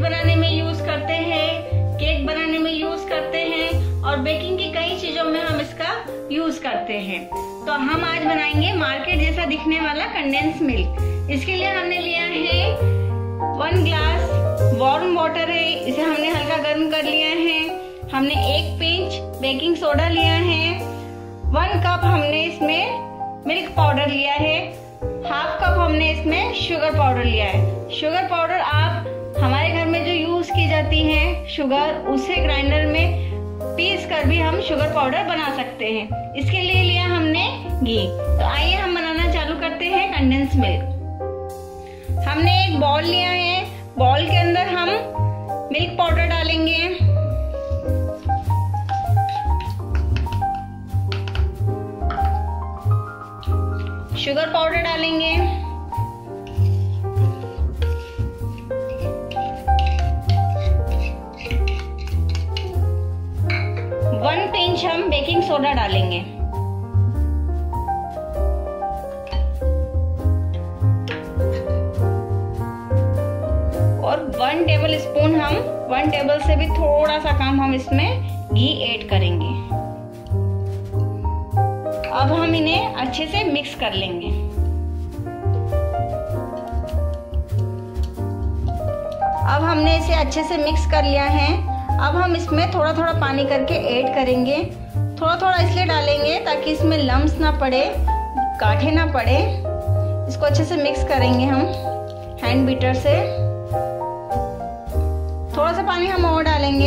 बनाने में यूज करते हैं, केक बनाने में यूज करते हैं और बेकिंग की कई चीजों में हम इसका यूज करते हैं। तो हम आज बनाएंगे मार्केट जैसा दिखने वाला कंडेंस मिल्क। इसके लिए हमने लिया है 1 ग्लास वार्म वाटर है, इसे हमने हल्का गर्म कर लिया है। हमने 1 पिंच बेकिंग सोडा लिया है। 1 कप हमने इसमें मिल्क पाउडर लिया है। हाफ कप हमने इसमें शुगर पाउडर लिया है। शुगर पाउडर आप हमारे घर में जो यूज की जाती है शुगर, उसे ग्राइंडर में पीस कर भी हम शुगर पाउडर बना सकते हैं। इसके लिए लिया हमने घी। तो आइए हम बनाना चालू करते हैं कंडेंस मिल्क। हमने एक बाउल लिया है, बाउल के अंदर हम मिल्क पाउडर डालेंगे, शुगर पाउडर डालेंगे, वन पिंच हम बेकिंग सोडा डालेंगे और 1 टेबल स्पून हम 1 टेबल से भी थोड़ा सा कम हम इसमें घी ऐड करेंगे। अब हम इन्हें अच्छे से मिक्स कर लेंगे। अब हमने इसे अच्छे से मिक्स कर लिया है। अब हम इसमें थोड़ा थोड़ा पानी करके ऐड करेंगे। थोड़ा थोड़ा इसलिए डालेंगे ताकि इसमें लम्स ना पड़े, गांठें ना पड़े। इसको अच्छे से मिक्स करेंगे हम हैंड बीटर से। थोड़ा सा पानी हम और डालेंगे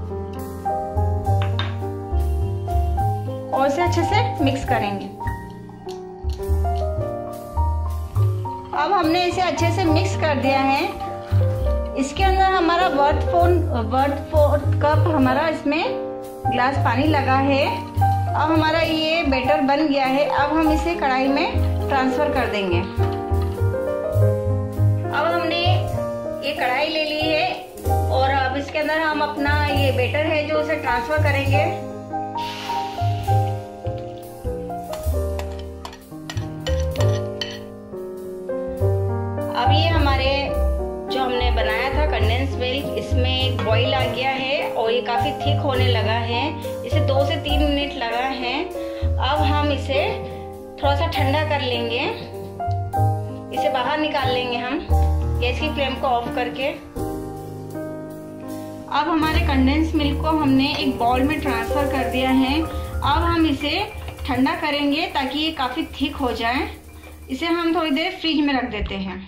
और इसे अच्छे से मिक्स करेंगे। अब हमने इसे अच्छे से मिक्स कर दिया है। इसके अंदर हमारा 1/4 कप हमारा इसमें ग्लास पानी लगा है। अब हमारा ये बैटर बन गया है। अब हम इसे कढ़ाई में ट्रांसफर कर देंगे। अब हमने ये कढ़ाई ले ली है और अब इसके अंदर हम अपना ये बैटर है जो उसे ट्रांसफर करेंगे। अब ये हमारे जो हमने बनाया था कंडेंस मिल्क, इसमें एक बॉईल आ गया है और ये काफी थिक होने लगा है। इसे 2 से 3 मिनट लगा है। अब हम इसे थोड़ा सा ठंडा कर लेंगे। इसे बाहर निकाल लेंगे हम गैस की फ्लेम को ऑफ करके। अब हमारे कंडेंस मिल्क को हमने एक बाउल में ट्रांसफर कर दिया है। अब हम इसे ठंडा करेंगे ताकि ये काफी थिक हो जाए। इसे हम थोड़ी देर फ्रिज में रख देते हैं।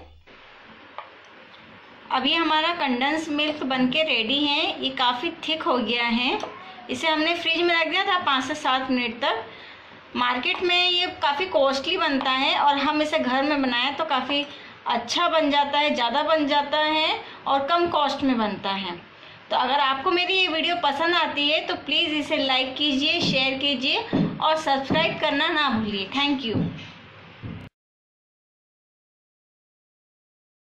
अब ये हमारा कंडेंस मिल्क बनके रेडी है। ये काफ़ी थिक हो गया है। इसे हमने फ्रिज में रख दिया था 5 से 7 मिनट तक। मार्केट में ये काफ़ी कॉस्टली बनता है और हम इसे घर में बनाएं तो काफ़ी अच्छा बन जाता है, ज़्यादा बन जाता है और कम कॉस्ट में बनता है। तो अगर आपको मेरी ये वीडियो पसंद आती है तो प्लीज़ इसे लाइक कीजिए, शेयर कीजिए और सब्सक्राइब करना ना भूलिए। Thank you.